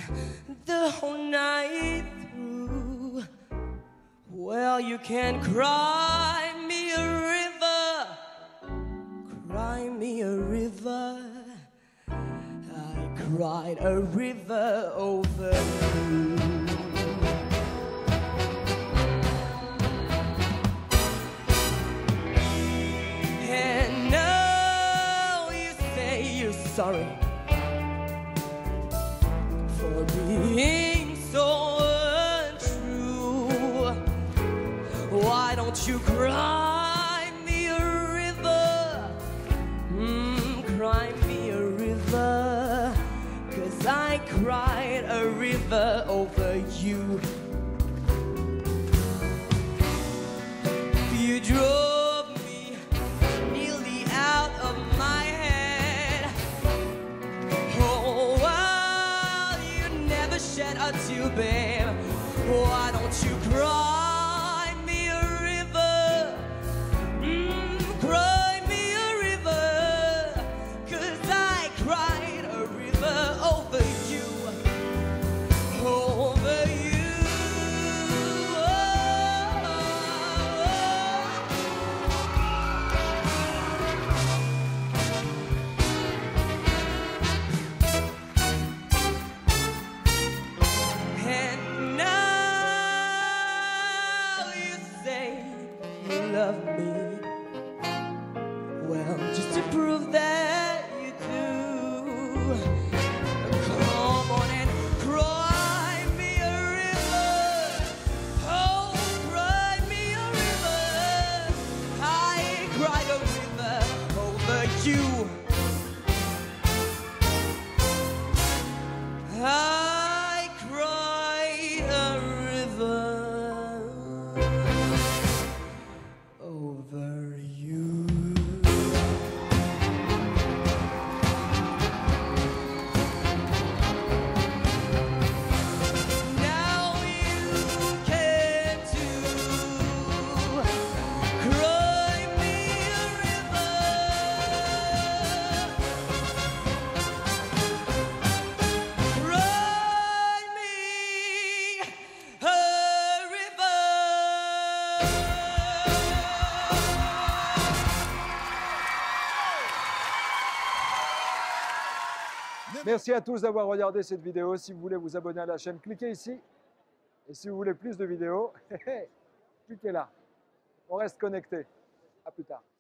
the whole night through. Well, you can cry me a river, cry me a river. I cried a river over you. And now you say you're sorry for being so untrue. Why don't you cry me a river? Cry me a river, 'cause I cried a river over you. You drove me nearly out of my head. Oh, well, you never shed a tear, babe. Why don't you cry me a river? Cry me a river, 'cause I cried a river over you. Over you. And now you say you love me. Well, just to prove that you do, come on and cry me a river. Oh, cry me a river. I cried a river over you. I cried a river over you. Now you can too. Cry me a river. Cry me a river. Merci à tous d'avoir regardé cette vidéo. Si vous voulez vous abonner à la chaîne, cliquez ici. Et si vous voulez plus de vidéos, cliquez là. On reste connecté. À plus tard.